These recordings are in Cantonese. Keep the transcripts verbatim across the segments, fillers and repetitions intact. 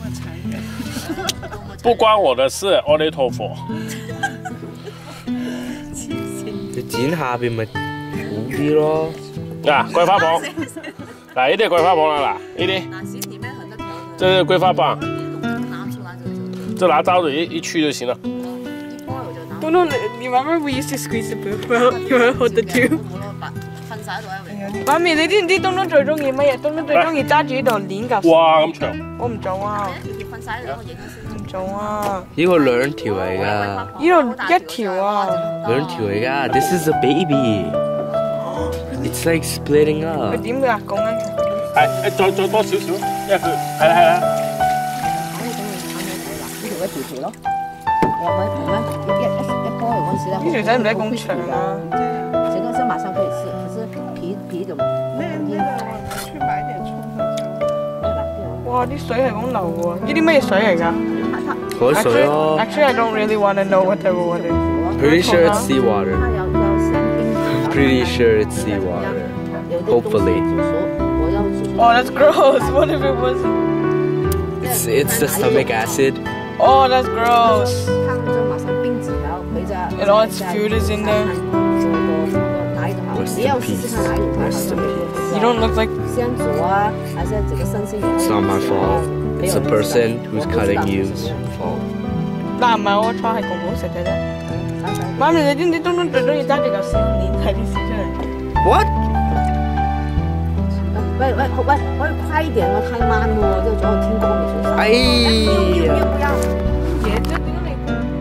不關我的事，阿彌陀佛。 你剪下邊咪好啲咯。 嗱，桂花棒，嗱呢啲係桂花棒啦，嗱呢啲，這是桂花棒，就拿刀子一一去就行了。 東東，你 remember we used to squeeze the booth well? You wanna hold the tube? 媽咪，你知唔知東東最中意乜嘢？東東最中意揸住呢度攣嚿。 哇，咁長！ 我唔做啊！唔做啊！ 呢個兩條嚟㗎。 呢度一條啊！ 兩條嚟㗎。This is a baby. It's like splitting up. 佢點㗎？講緊係誒，再再多少少，因為佢係啦係啦。 呢條一條條咯。我們我們一一一波嗰陣時咧， 呢條仔唔使咁長啊！ 這個是馬上可以吃，可是皮皮就那那个我去買點葱花椒。 哇！啲水係咁流喎，呢啲咩水嚟㗎？ 海水咯。 Actually, I don't really want to know what type of water. Pretty sure it's seawater. Pretty sure it's seawater. Hopefully. Oh, that's gross. What if it wasn't? It's it's the stomach acid. Oh, that's gross. And all its food is in there. Rest in peace. Rest in peace. You don't look like. It's not my fault. It's a person who's cutting you's fault. 但唔係我錯，係公公食嘅啫。媽咪，你知唔知東東最中意揸住嚿線鏈睇電視出嚟 ？What？ 喂喂喂，可以快一點咯，太慢喎，這左右聽歌沒水聲。 哎呀！ 嘢啫，點解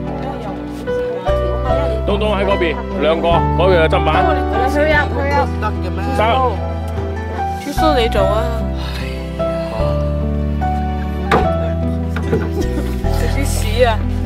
你東東喺嗰邊，兩個，嗰邊有砧板。 佢入佢入得嘅咩？ 得。 超蘇你做啊！食啲屎啊！